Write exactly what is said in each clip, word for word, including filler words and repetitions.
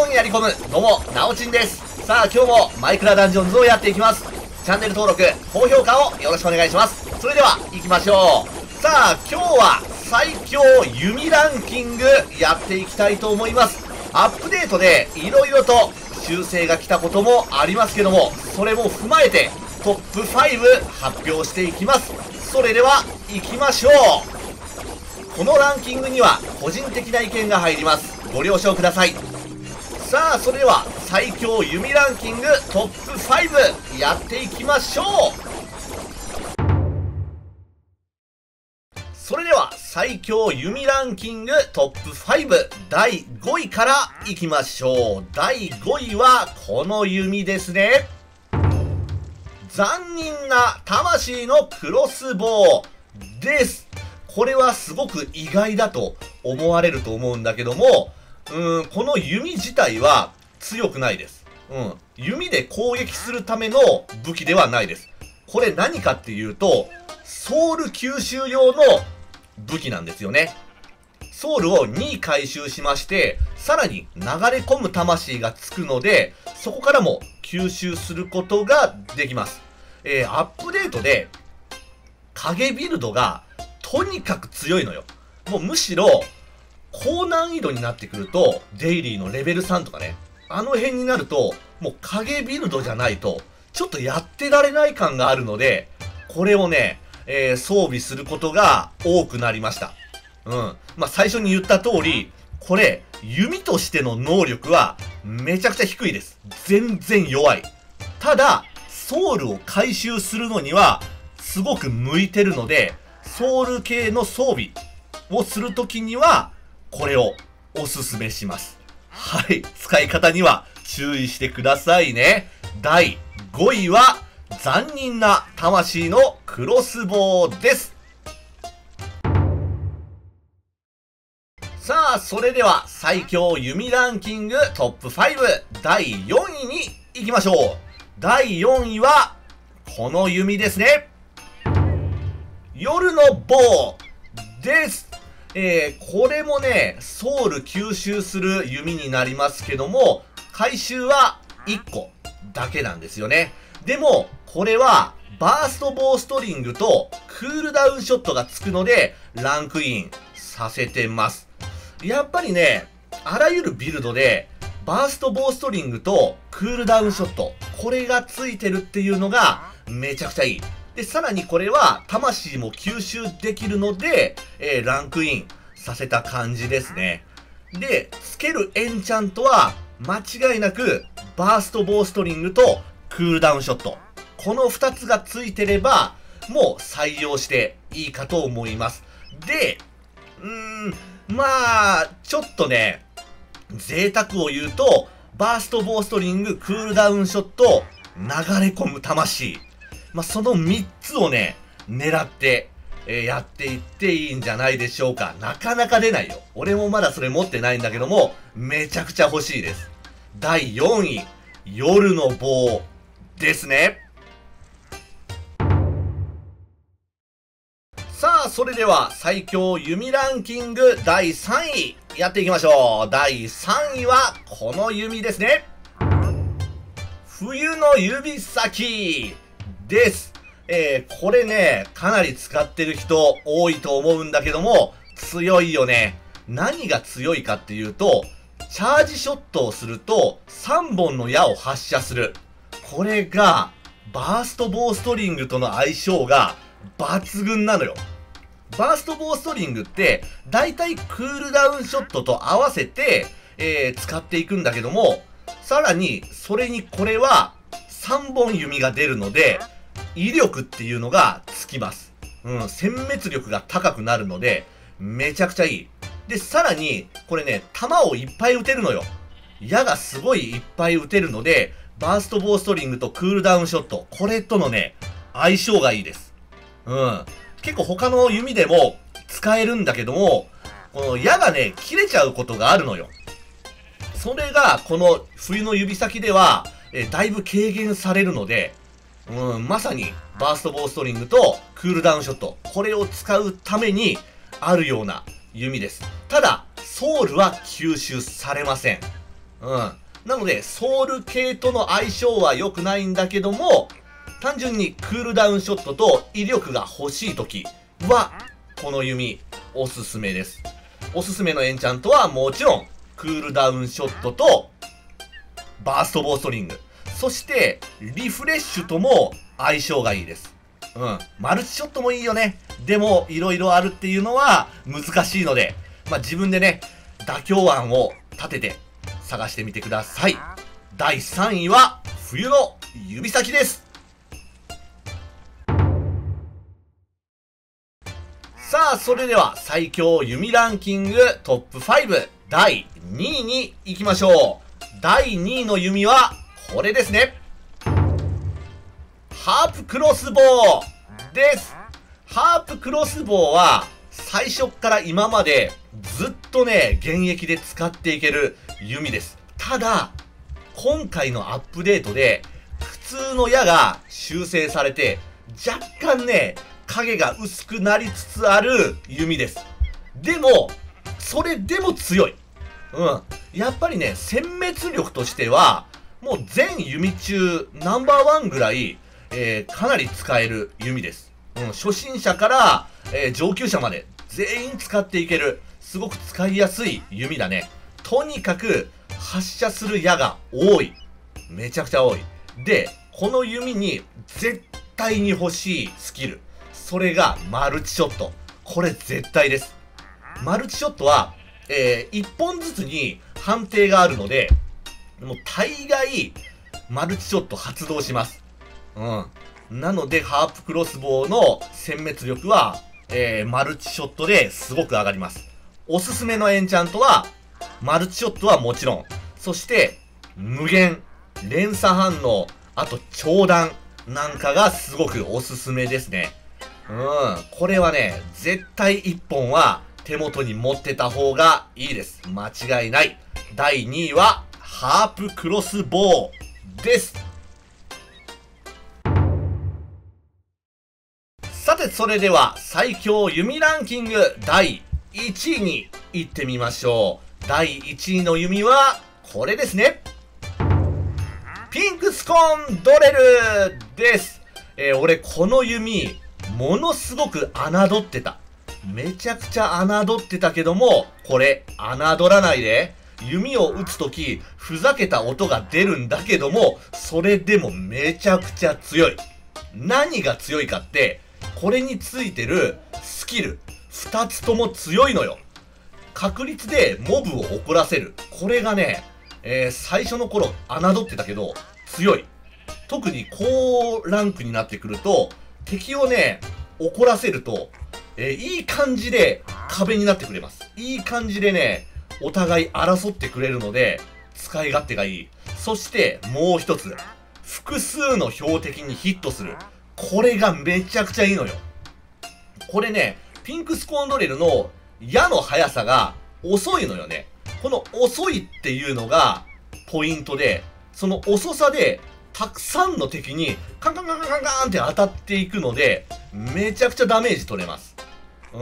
ンやり込む。どうも、なおちんです。さあ、今日もマイクラダンジョンズをやっていきます。チャンネル登録、高評価をよろしくお願いします。それでは、行きましょう。さあ、今日は最強弓ランキングやっていきたいと思います。アップデートで色々と修正が来たこともありますけども、それも踏まえてトップファイブ発表していきます。それでは、行きましょう。このランキングには個人的な意見が入ります。ご了承ください。さあ、それでは最強弓ランキングトップファイブやっていきましょう。それでは最強弓ランキングトップファイブだいごいからいきましょう。だいごいはこの弓ですね。残忍な魂のクロスボウです。これはすごく意外だと思われると思うんだけども、うーん、この弓自体は強くないです。うん。弓で攻撃するための武器ではないです。これ何かっていうと、ソウル吸収用の武器なんですよね。ソウルをに回収しまして、さらに流れ込む魂がつくので、そこからも吸収することができます。えー、アップデートで、影ビルドがとにかく強いのよ。もうむしろ、高難易度になってくると、デイリーのレベルさんとかね、あの辺になると、もう影ビルドじゃないと、ちょっとやってられない感があるので、これをね、えー、装備することが多くなりました。うん。まあ、最初に言った通り、これ、弓としての能力は、めちゃくちゃ低いです。全然弱い。ただ、ソウルを回収するのには、すごく向いてるので、ソウル系の装備をするときには、これをおすすめします。はい。使い方には注意してくださいね。だいごいは、残忍な魂のクロスボウです。さあ、それでは最強弓ランキングトップファイブだいよんいに行きましょう。だいよんいは、この弓ですね。夜の棒です。えー、これもね、ソウル吸収する弓になりますけども、回収はいっこだけなんですよね。でも、これは、バーストボウストリングとクールダウンショットがつくので、ランクインさせてます。やっぱりね、あらゆるビルドで、バーストボウストリングとクールダウンショット、これがついてるっていうのが、めちゃくちゃいい。で、さらにこれは、魂も吸収できるので、えー、ランクインさせた感じですね。で、つけるエンチャントは、間違いなく、バーストボウストリングとクールダウンショット。このふたつがついてれば、もう採用していいかと思います。で、うーん、まあ、ちょっとね、贅沢を言うと、バーストボウストリング、クールダウンショット、流れ込む魂。まあ、そのみっつをね、狙って、えー、やっていっていいんじゃないでしょうか。なかなか出ないよ。俺もまだそれ持ってないんだけども、めちゃくちゃ欲しいです。だいよんい、夜の棒ですね。さあ、それでは最強弓ランキングだいさんい、やっていきましょう。だいさんいは、この弓ですね。冬の指先です。えー、これね、かなり使ってる人多いと思うんだけども、強いよね。何が強いかっていうと、チャージショットをするとさんぼんの矢を発射する。これが、バーストボウストリングとの相性が抜群なのよ。バーストボウストリングって、だいたいクールダウンショットと合わせて、えー、使っていくんだけども、さらに、それにこれは、さんぼん弓が出るので、威力っていうのがつきます。うん、殲滅力が高くなるので、めちゃくちゃいい。で、さらに、これね、弾をいっぱい撃てるのよ。矢がすごいいっぱい撃てるので、バーストボウストリングとクールダウンショット、これとのね、相性がいいです。うん。結構他の弓でも使えるんだけども、この矢がね、切れちゃうことがあるのよ。それが、この冬の指先では、えだいぶ軽減されるので、うん、まさに、バーストボウストリングとクールダウンショット、これを使うためにあるような弓です。ただ、ソウルは吸収されません。 うん。なので、ソウル系との相性は良くないんだけども、単純にクールダウンショットと威力が欲しい時は、この弓、おすすめです。おすすめのエンチャントはもちろん、クールダウンショットと、バーストボーストリング。そして、リフレッシュとも相性がいいです。うん。マルチショットもいいよね。でも、いろいろあるっていうのは難しいので、まあ、自分でね、妥協案を立てて探してみてください。だいさんいは、冬の指先です。さあ、それでは最強弓ランキングトップファイブだいにいに行きましょう。だいにいの弓はこれですね。ハープクロスボウです。ハープクロスボウは最初から今までずっとね、現役で使っていける弓です。ただ、今回のアップデートで普通の矢が修正されて若干ね、影が薄くなりつつある弓です。でも、それでも強い。うん。やっぱりね、殲滅力としては、もう全弓中ナンバーワンぐらい、えー、かなり使える弓です。うん、初心者から、えー、上級者まで全員使っていける、すごく使いやすい弓だね。とにかく、発射する矢が多い。めちゃくちゃ多い。で、この弓に絶対に欲しいスキル。それがマルチショット。これ絶対です。マルチショットは、えー、いっぽんずつに判定があるので、もう大概、マルチショット発動します。うん。なので、ハープクロスボウの殲滅力は、えー、マルチショットですごく上がります。おすすめのエンチャントは、マルチショットはもちろん、そして、無限、連鎖反応、あと長弾なんかがすごくおすすめですね。うん。これはね、絶対いっぽんは手元に持ってた方がいいです。間違いない。だいにいは、ハープクロスボウです。さて、それでは最強弓ランキングだいいちいに行ってみましょう。だいいちいの弓は、これですね。ピンクスコーンドレルです。えー、俺この弓、ものすごく侮ってた。めちゃくちゃ侮ってたけども、これ、侮らないで。弓を打つとき、ふざけた音が出るんだけども、それでもめちゃくちゃ強い。何が強いかって、これについてるスキル、二つとも強いのよ。確率でモブを怒らせる。これがね、えー、最初の頃、侮ってたけど、強い。特に高ランクになってくると、敵をね、怒らせると、えー、いい感じで壁になってくれます。いい感じでね、お互い争ってくれるので、使い勝手がいい。そして、もう一つ。複数の標的にヒットする。これがめちゃくちゃいいのよ。これね、ピンクスコーンドレルの矢の速さが遅いのよね。この遅いっていうのがポイントで、その遅さでたくさんの敵にカンカンカンカンカンカンって当たっていくので、めちゃくちゃダメージ取れます。うん。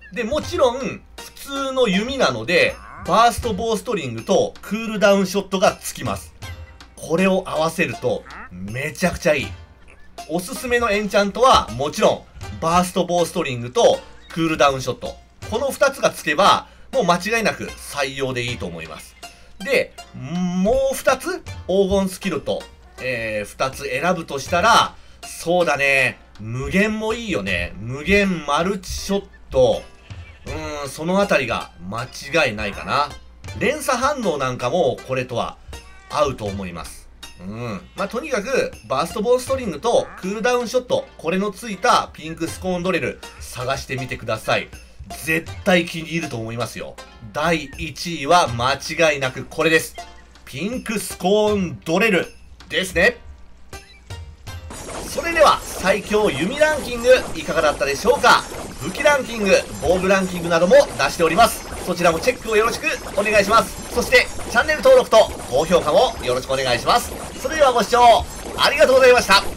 で、もちろん、普通の弓なので、バーストボーストリングとクールダウンショットがつきます。これを合わせると、めちゃくちゃいい。おすすめのエンチャントは、もちろん、バーストボーストリングとクールダウンショット。このふたつがつけば、もう間違いなく採用でいいと思います。で、もうふたつ黄金スキルと、えー、ふたつ選ぶとしたら、そうだね。無限もいいよね。無限マルチショット。うーん、そのあたりが間違いないかな。連鎖反応なんかもこれとは合うと思います。うん。まあ、とにかく、バーストボーストリングとクールダウンショット、これのついたピンクスコーンドレル、探してみてください。絶対気に入ると思いますよ。だいいちいは間違いなくこれです。ピンクスコーンドレルですね。それでは、最強弓ランキング、いかがだったでしょうか。武器ランキング、防具ランキングなども出しております。そちらもチェックをよろしくお願いします。そして、チャンネル登録と高評価もよろしくお願いします。それではご視聴ありがとうございました。